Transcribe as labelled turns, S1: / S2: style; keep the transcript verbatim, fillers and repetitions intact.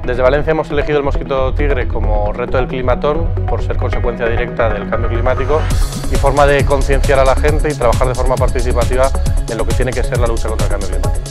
S1: Desde Valencia hemos elegido el mosquito tigre como reto del climatón por ser consecuencia directa del cambio climático y forma de concienciar a la gente y trabajar de forma participativa en lo que tiene que ser la lucha contra el cambio climático.